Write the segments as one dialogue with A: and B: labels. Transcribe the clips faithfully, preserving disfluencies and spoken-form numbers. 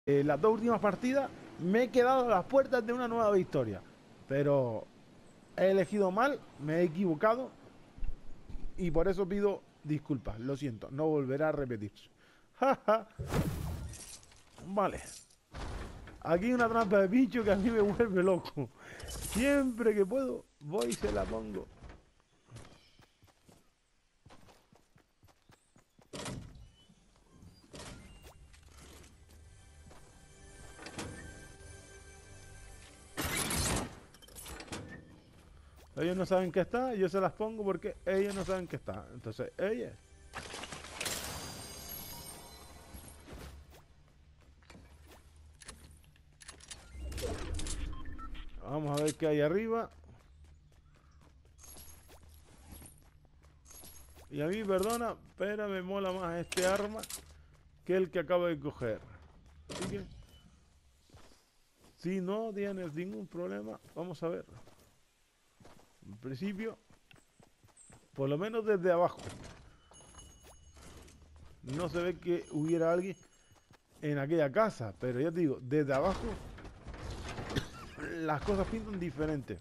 A: Eh, las dos últimas partidas me he quedado a las puertas de una nueva victoria. Pero he elegido mal, me he equivocado y por eso pido disculpas. Lo siento, no volverá a repetir. Vale. Aquí hay una trampa de bicho que a mí me vuelve loco. Siempre que puedo, voy y se la pongo. Ellos no saben que está, yo se las pongo porque ellos no saben que está. Entonces, ellos... Vamos a ver qué hay arriba. Y a mí, perdona, pero me mola más este arma que el que acabo de coger. Así que, si no tienes ningún problema, vamos a ver. En principio, por lo menos desde abajo, no se ve que hubiera alguien en aquella casa. Pero ya te digo, desde abajo, las cosas pintan diferente.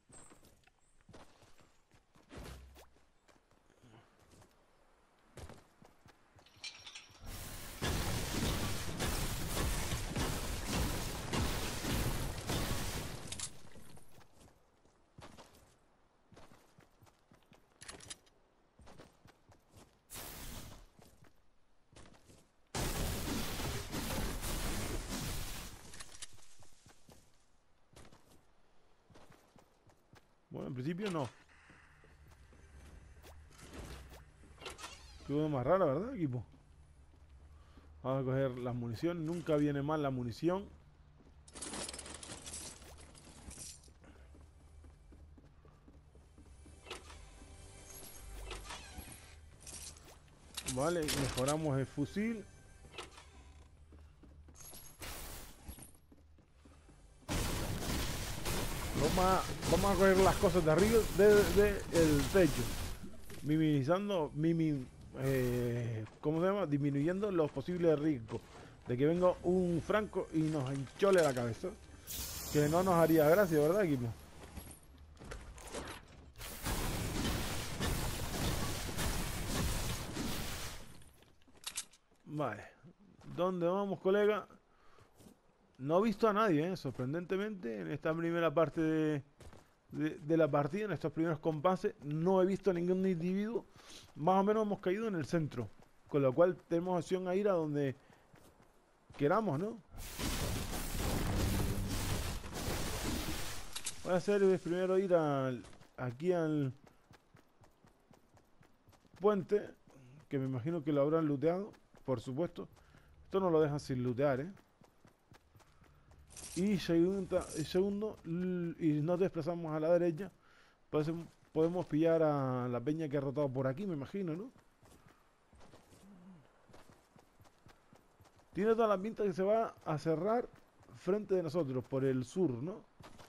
A: Bueno, en principio no. Qué cosa más rara, ¿verdad, equipo? Vamos a coger la munición. Nunca viene mal la munición. Vale, mejoramos el fusil. Vamos a, vamos a coger las cosas de arriba del el techo. Minimizando, mimi, eh, ¿cómo se llama? Disminuyendo los posibles riesgos de que venga un franco y nos hinchole la cabeza. Que no nos haría gracia, ¿verdad, equipo? Vale. ¿Dónde vamos, colega? No he visto a nadie, ¿eh? Sorprendentemente, en esta primera parte de, de, de la partida, en estos primeros compases, no he visto a ningún individuo. Más o menos hemos caído en el centro. Con lo cual tenemos opción a ir a donde queramos, ¿no? Voy a hacer es primero ir al, aquí al puente, que me imagino que lo habrán looteado, por supuesto. Esto no lo dejan sin lootear, ¿eh? Y segunda, y segundo, y nos desplazamos a la derecha, pues podemos pillar a la peña que ha rotado por aquí, me imagino, ¿no? Tiene toda la pinta que se va a cerrar frente de nosotros, por el sur, ¿no?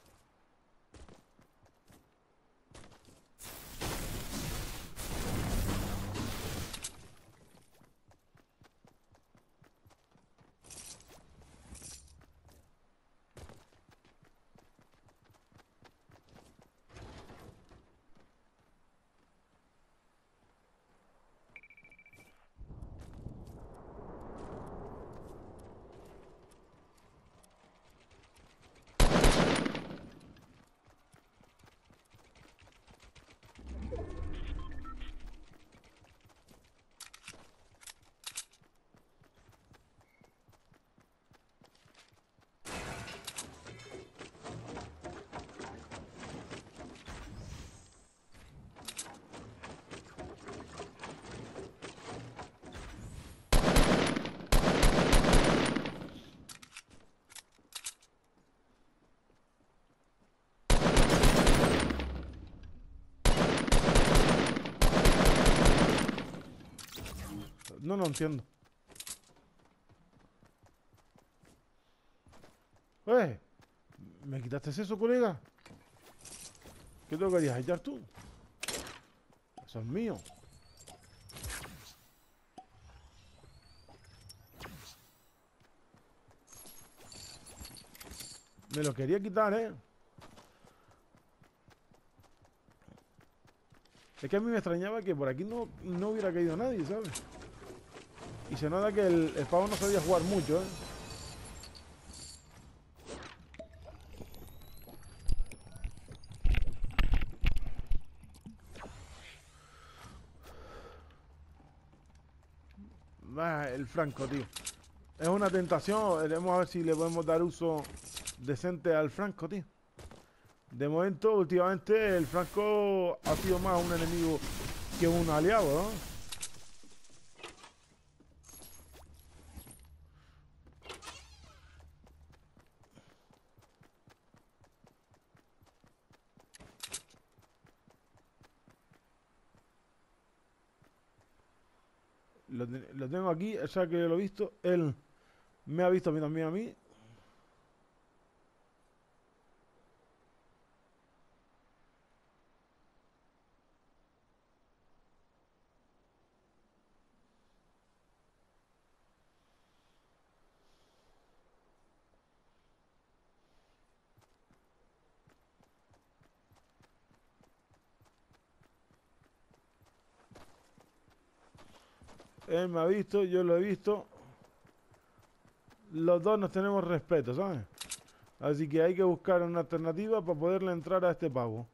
A: No, no entiendo. ¡Eh! ¿Me quitaste eso, colega? ¿Qué te lo querías echar tú? Eso es mío. Me lo quería quitar, ¿eh? Es que a mí me extrañaba que por aquí no, no hubiera caído nadie, ¿sabes? Y se nota que el, el pavo no sabía jugar mucho, ¿eh? Ah, el Franco, tío. Es una tentación. Veremos a ver si le podemos dar uso decente al Franco, tío. De momento, últimamente, el Franco ha sido más un enemigo que un aliado, ¿no? Lo, lo tengo aquí, o sea que lo he visto. Él me ha visto a mí también a mí. Él me ha visto, yo lo he visto. Los dos nos tenemos respeto, ¿sabes? Así que hay que buscar una alternativa para poderle entrar a este pavo.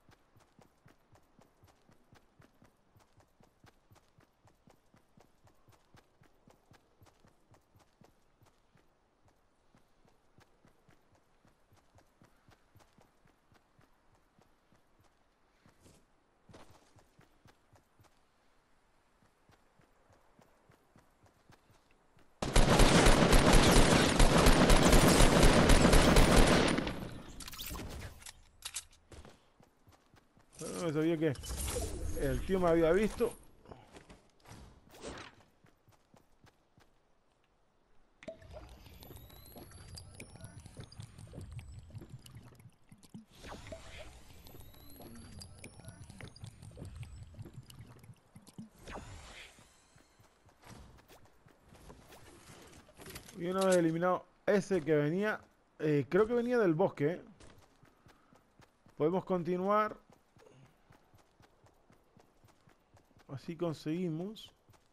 A: No sabía que el tío me había visto. Y una vez eliminado ese que venía, eh, creo que venía del bosque, ¿eh? Podemos continuar. Así conseguimos.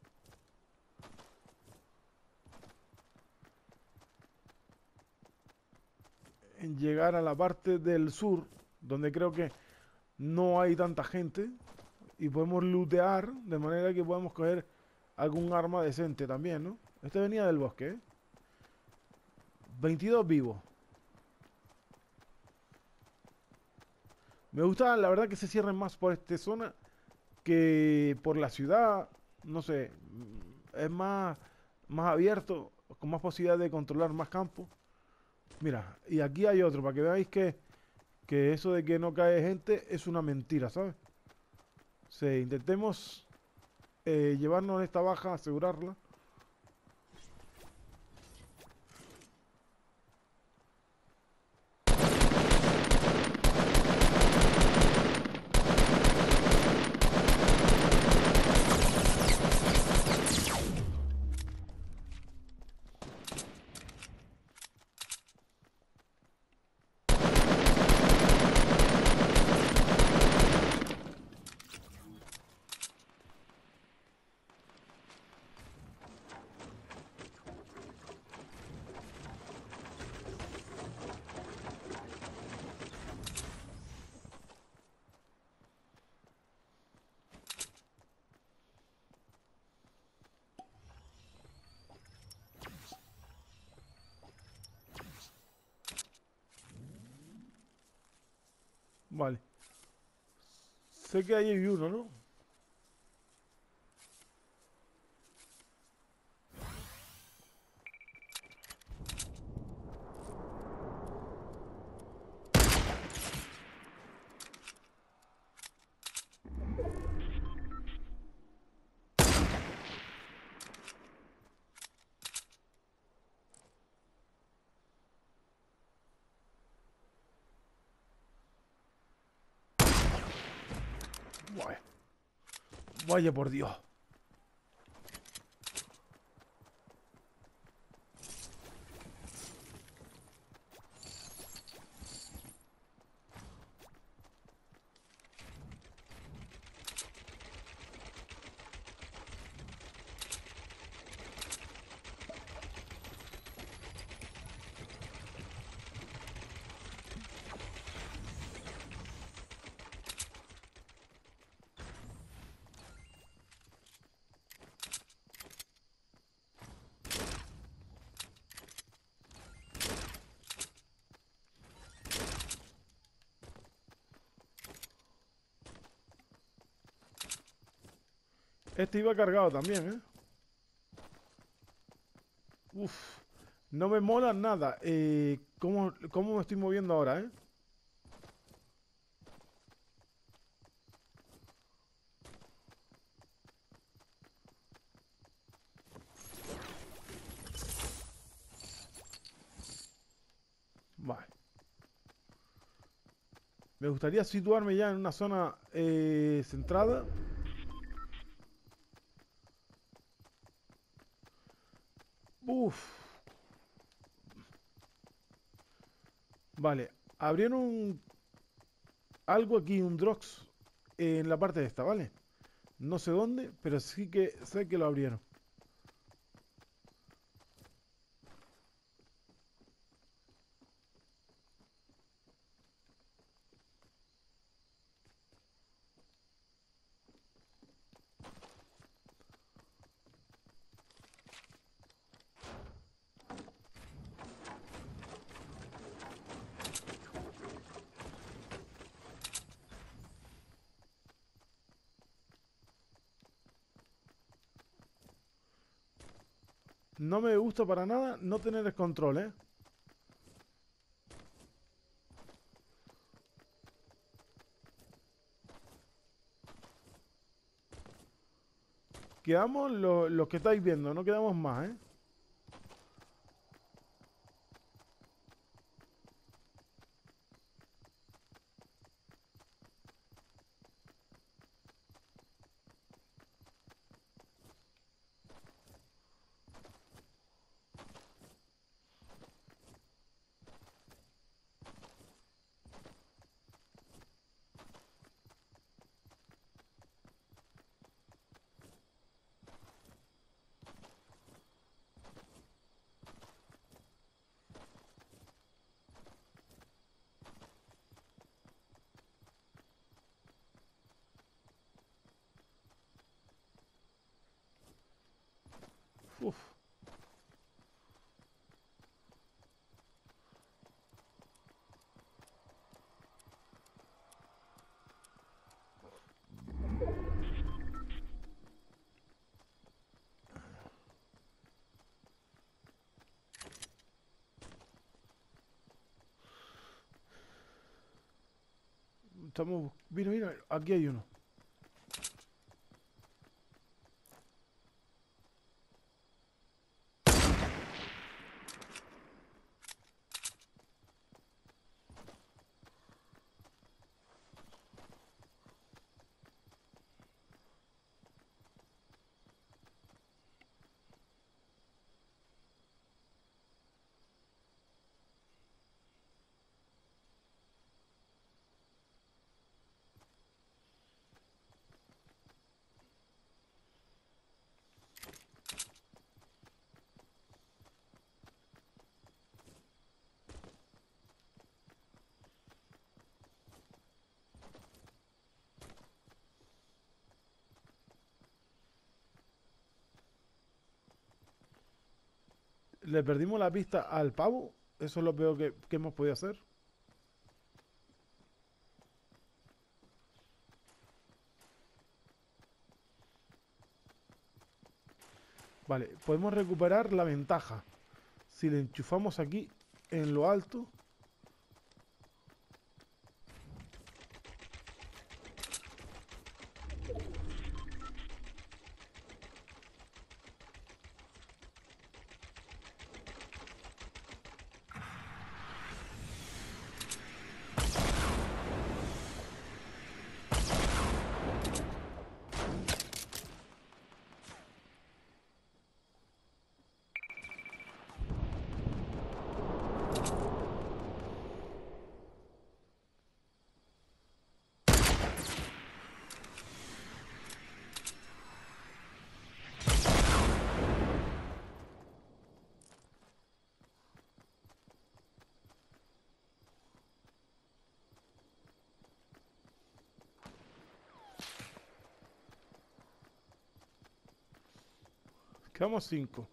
A: En llegar a la parte del sur, donde creo que no hay tanta gente. Y podemos lootear, de manera que podemos coger algún arma decente también, ¿no? Este venía del bosque, ¿eh? veintidós vivos. Me gusta, la verdad, que se cierren más por esta zona que por la ciudad. No sé, es más, más abierto, con más posibilidad de controlar más campo. Mira, y aquí hay otro, para que veáis que, que eso de que no cae gente es una mentira, ¿sabes? O sea, intentemos eh, llevarnos esta baja, asegurarla. Vale. Sé que ahí hay uno, ¿no? Vaya, vaya por Dios. Este iba cargado también, ¿eh? Uf. No me mola nada. Eh, ¿cómo, cómo me estoy moviendo ahora, eh? Vale. Me gustaría situarme ya en una zona eh, centrada. Uf. Vale. Abrieron algo aquí, un Drox, en la parte de esta, ¿vale? No sé dónde, pero sí que sé que lo abrieron. No me gusta para nada no tener el control, ¿eh? Quedamos lo- los que estáis viendo, no quedamos más, ¿eh? Uf. Estamos... Mira, mira, aquí hay uno. Le perdimos la pista al pavo. Eso es lo peor que, que hemos podido hacer. Vale, podemos recuperar la ventaja. Si le enchufamos aquí en lo alto. Quedamos cinco.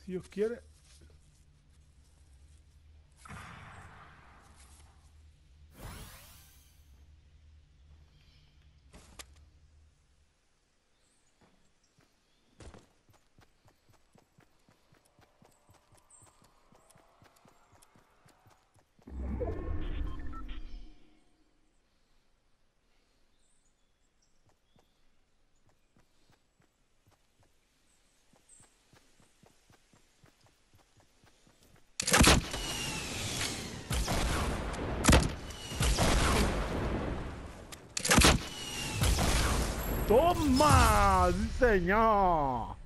A: Si Dios quiere. ¡Toma! ¡Sí, señor!